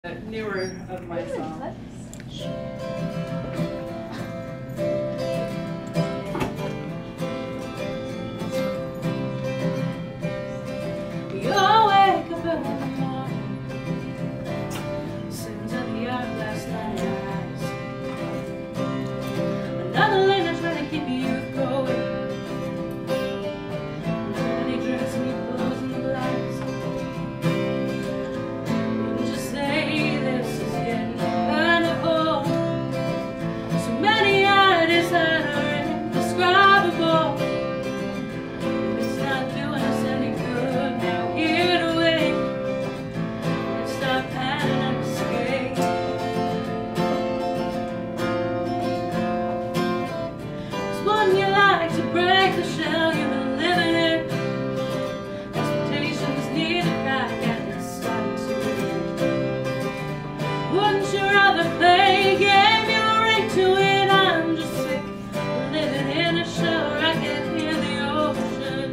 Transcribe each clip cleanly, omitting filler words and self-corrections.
Newer of my songs. You all wake up early in the morning, sitting to the yard last night. Another lane that's trying to keep you going. Many drinks and you closing the blinds. Wouldn't you say this is getting kind of old? So many ideas that are indescribable. It's not doing us any good now. Get away and stop planning an escape. 'Cause wouldn't you like to break the shell you've been living in? Expectations need a crack and it's starting to end. Wouldn't you rather play a game you right to it? I'm just sick of living in a shell where I can hear the ocean.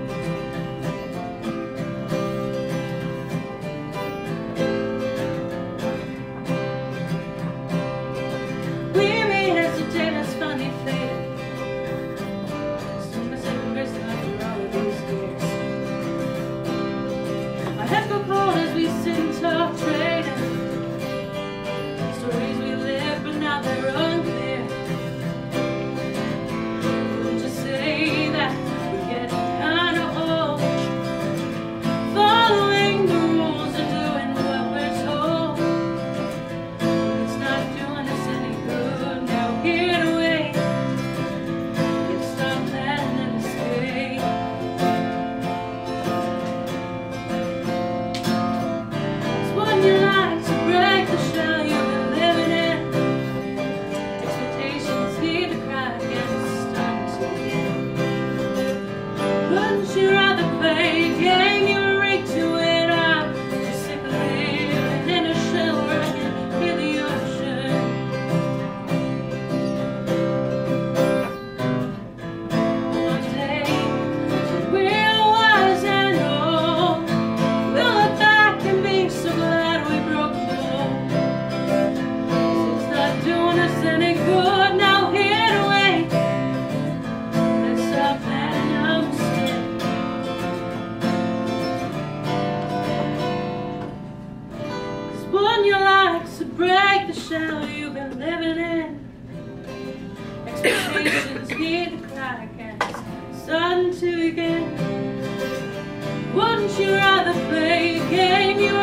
We may hesitate as funny fate. Still missing grace after all of these years. Our heads go cold as we sit and talk trading. Stories we live, but now they're unclear. Wouldn't you say that we're getting kind of old? Following the rules and doing what we're told. It's not doing us any good now. Get away and stop planning an escape. 'Cause wouldn't you like to break the shell you've been living in? Expectations need to crack and it's starting to end. Wouldn't you rather play a game you're right to it? I'm just sick of living in a shell where I can hear the ocean. One day we're wise and old. We'll look back and be so glad we broke the mold. 'Cause it's not doing us any good now. Get away and stop planning a mistake. 'Cause wouldn't you like to break the shell you've been living in? Expectations need to crack and it's starting to begin. Wouldn't you rather play a game you